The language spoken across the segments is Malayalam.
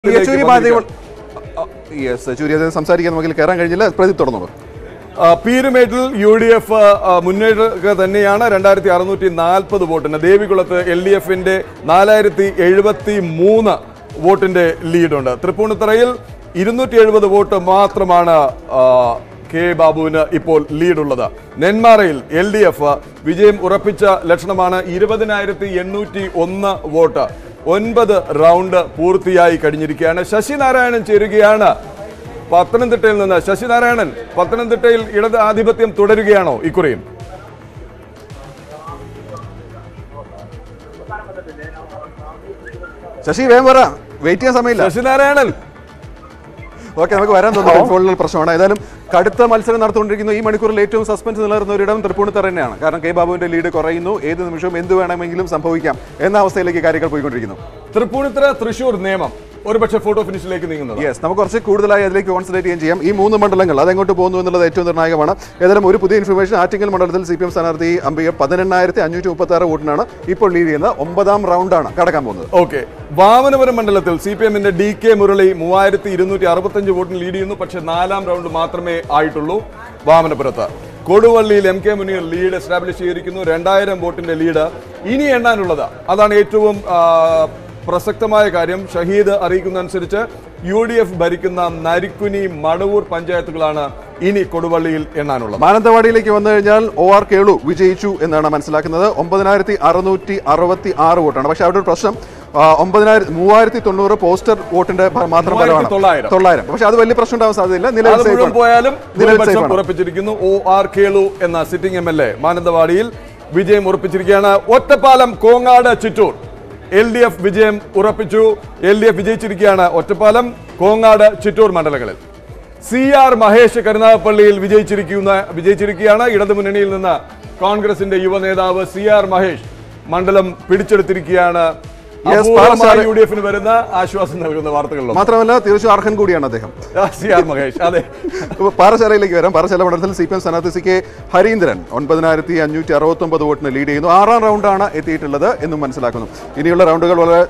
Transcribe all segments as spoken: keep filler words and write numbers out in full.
സംസാരിക്കാൻ നമുക്ക് കയറാൻ കഴിഞ്ഞില്ല. പ്രദീപ് തുടർന്നോളൂ. പീരുമേട്ടിൽ യു ഡി എഫ് മുന്നേറുക തന്നെയാണ്. രണ്ടായിരത്തി അറുന്നൂറ്റി നാൽപ്പത് വോട്ടിന് ദേവികുളത്ത് എൽ ഡി എഫിന്റെ നാലായിരത്തി എഴുപത്തി മൂന്ന് വോട്ടിന്റെ ലീഡുണ്ട്. തൃപ്പൂണിത്തറയിൽ ഇരുന്നൂറ്റി എഴുപത് വോട്ട് മാത്രമാണ് കെ ബാബുവിന് ഇപ്പോൾ ലീഡുള്ളത്. നെന്മാറയിൽ എൽ ഡി എഫ് വിജയം ഉറപ്പിച്ച ലക്ഷണമാണ്. ഇരുപതിനായിരത്തി എണ്ണൂറ്റി ഒന്ന് വോട്ട്. ഒൻപത് റൗണ്ട് പൂർത്തിയായി കഴിഞ്ഞിരിക്കുകയാണ്. ശശിനാരായണൻ ചേരുകയാണ് പത്തനംതിട്ടയിൽ നിന്ന്. ശശിനാരായണൻ, പത്തനംതിട്ടയിൽ ഇടത് ആധിപത്യം തുടരുകയാണോ ഇക്കുറിയും? ശശി വേഗം പറ, വെയിറ്റ് ചെയ്യാൻ സമയമില്ല. ശശിനാരായണൻ ഓക്കെ, നമുക്ക് വരാൻ തോന്നുന്നു. ഫോണിൽ പ്രശ്നമാണ്. ഏതായാലും കടുത്ത മത്സരം നടത്തുകൊണ്ടിരിക്കുന്നു. ഈ മണിക്കൂറിൽ ഏറ്റവും സസ്പെൻസ് നിലനിർത്തുന്ന ഒരിടം തൃപ്പൂണിത്തറ തന്നെയാണ്. കാരണം കെ ബാബുവിന്റെ ലീഡ് കുറയുന്നു. ഏത് നിമിഷവും എന്ത് വേണമെങ്കിലും സംഭവിക്കാം എന്ന അവസ്ഥയിലേക്ക് കാര്യങ്ങൾ പോയിക്കൊണ്ടിരിക്കുന്നു. തൃപ്പൂണിത്തറ തൃശൂർ നിയമം ഒരുപക്ഷെ ഫോട്ടോ ഫിനിഷിലേക്ക് നീങ്ങുന്നത്. യെസ്, നമുക്ക് കുറച്ച് കൂടുതലായി അതിലേക്ക് കോൺസെൻട്രേറ്റ് ചെയ്യാൻ ചെയ്യാം. ഈ മൂന്ന് മണ്ഡലങ്ങൾ അതെങ്ങോട്ട് പോകുന്നു എന്നുള്ളത് ഏറ്റവും നിർണായകമാണ്. ഏതായാലും ഒരു പുതിയ ഇൻഫർമേഷൻ, ആറ്റിങ്ങൽ മണ്ഡലത്തിൽ സി പി എം സ്ഥാനാർത്ഥി അംബിക പതിനെണ്ണായിരത്തി അഞ്ഞൂറ്റി മുപ്പത്തി ആറ് വോട്ടിനാണ് ഇപ്പോൾ ലീഡ് ചെയ്യുന്നത്. ഒമ്പതാം റൗണ്ടാണ് കടക്കാൻ പോകുന്നത്. ഓക്കെ, വാമനപുരം മണ്ഡലത്തിൽ സി പി എമ്മിന്റെ ഡി കെ മുരളി മൂവായിരത്തി ഇരുന്നൂറ്റി അറുപത്തഞ്ച് വോട്ടിന് ലീഡ് ചെയ്യുന്നു. പക്ഷേ നാലാം റൗണ്ട് മാത്രമേ ആയിട്ടുള്ളൂ വാമനപുരത്ത്. കൊടുവള്ളിയിൽ M K Muneer lead establish ചെയ്തിരിക്കുന്നു. രണ്ടായിരം വോട്ടിന്റെ ലീഡ് ഇനി എണ്ണാനുള്ളത്. അതാണ് ഏറ്റവും പ്രസക്തമായ കാര്യം. ഷഹീദ് അറിയിക്കുന്നതനുസരിച്ച് യു ഡി എഫ് ഭരിക്കുന്ന നരിക്കുനി, മടവൂർ പഞ്ചായത്തുകളാണ് ഇനി കൊടുവള്ളിയിൽ എണ്ണാനുള്ളത്. മാനന്തവാടിയിലേക്ക് വന്നു കഴിഞ്ഞാൽ ഒ ആർ കേളു വിജയിച്ചു എന്നാണ് മനസ്സിലാക്കുന്നത്. ഒമ്പതിനായിരത്തി അറുന്നൂറ്റി അറുപത്തി ആറ് വോട്ടാണ്. പക്ഷെ അവിടെ ഒരു പ്രശ്നം, ഒമ്പതിനായിരത്തി മൂവായിരത്തി തൊണ്ണൂറ് പോസ്റ്റർ വോട്ടിന്റെ മാത്രം ഫലമാണ്. തൊള്ളായിരം. പക്ഷെ അത് വലിയ പ്രശ്നം ഉണ്ടാവാൻ സാധ്യതയില്ല. നിലവിൽ പോയാലും ഉറപ്പിച്ചിരിക്കുന്നു. ഒ ആർ കേളു എന്ന സിറ്റിംഗ് എം എൽ എ മാനന്തവാടിയിൽ വിജയം ഉറപ്പിച്ചിരിക്കുകയാണ്. Ottapalam, Kongad, Chittur L D F വിജയം ഉറപ്പിച്ചു. എൽ ഡി എഫ് വിജയിച്ചിരിക്കുകയാണ് ഒറ്റപ്പാലം, കോങ്ങാട്, ചിറ്റൂർ മണ്ഡലങ്ങളിൽ. സി ആർ മഹേഷ് കരുനാഗപ്പള്ളിയിൽ വിജയിച്ചിരിക്കുന്ന വിജയിച്ചിരിക്കുകയാണ്. ഇടതുമുന്നണിയിൽ നിന്ന് കോൺഗ്രസിന്റെ യുവ നേതാവ് സി ആർ മഹേഷ് മണ്ഡലം പിടിച്ചെടുത്തിരിക്കുകയാണ്. യു ഡി എഫിന് വരുന്ന ആശ്വാസം നൽകുന്ന വാർത്തകളിലും മാത്രമല്ല തീർച്ചയായും അർഹൻ കൂടിയാണ് അദ്ദേഹം, സി ആർ മഹേഷ്. അതെ, പാറശാലയിലേക്ക് വരാം. പാറശാല മണ്ഡലത്തിൽ സി പി എം സ്ഥാനാർത്ഥി സി കെ ഹരീന്ദ്രൻ ഒൻപതിനായിരത്തി അഞ്ഞൂറ്റി അറുപത്തി ഒമ്പത് വോട്ടിന് ലീഡ് ചെയ്യുന്നു. ആറാം റൗണ്ടാണ് എത്തിയിട്ടുള്ളത് എന്നും മനസ്സിലാക്കുന്നു. ഇനിയുള്ള റൗണ്ടുകൾ വളരെ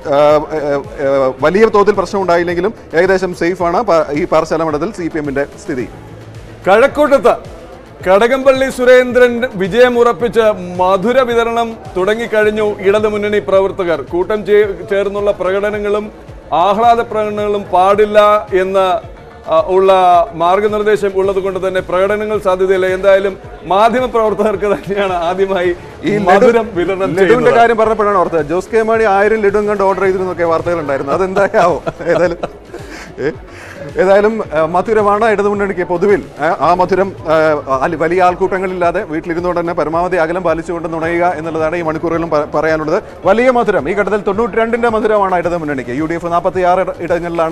വലിയ തോതിൽ പ്രശ്നം ഉണ്ടായില്ലെങ്കിലും ഏകദേശം സേഫാണ് ഈ പാറശാല മണ്ഡലത്തിൽ സി പി എമ്മിന്റെ സ്ഥിതി. കഴക്കൂട്ടത്ത് കടകംപള്ളി സുരേന്ദ്രൻ വിജയം ഉറപ്പിച്ച് മധുര വിതരണം തുടങ്ങിക്കഴിഞ്ഞു. ഇടതുമുന്നണി പ്രവർത്തകർ കൂട്ടം ചേർന്നുള്ള പ്രകടനങ്ങളും ആഹ്ലാദ പ്രകടനങ്ങളും പാടില്ല എന്ന് ഉള്ള മാർഗനിർദ്ദേശം ഉള്ളത് കൊണ്ട് തന്നെ പ്രകടനങ്ങൾ സാധ്യതയില്ല. എന്തായാലും മാധ്യമ പ്രവർത്തകർക്ക് തന്നെയാണ് ആദ്യമായി ഈ മധുരം വിതരണം ലഡുവിന്റെ കാര്യം പറഞ്ഞപ്പോഴാണ് ഓർത്തത്. ജോസ് കെ മാണി ആയിരം ലഡുവും കണ്ട് ഓർഡർ ചെയ്തിരുന്നൊക്കെ വാർത്തകൾ ഉണ്ടായിരുന്നു. അതെന്തായാവോ ഏതായാലും ഏതായാലും മധുരമാണ് ഇടതുമുന്നണിക്ക് പൊതുവിൽ. ആ മധുരം വലിയ ആൾക്കൂട്ടങ്ങളില്ലാതെ വീട്ടിലിരുന്നുകൊണ്ട് തന്നെ പരമാവധി അകലം പാലിച്ചുകൊണ്ട് നുണയുക എന്നുള്ളതാണ് ഈ മണിക്കൂറുകളിലും പറയാനുള്ളത്. വലിയ മധുരം ഈ ഘട്ടത്തിൽ തൊണ്ണൂറ്റി രണ്ടിന്റെ മധുരമാണ് ഇടതുമുന്നണിക്ക്. യു ഡി എഫ് നാൽപ്പത്തി ആറ് ഇടങ്ങളിലാണ്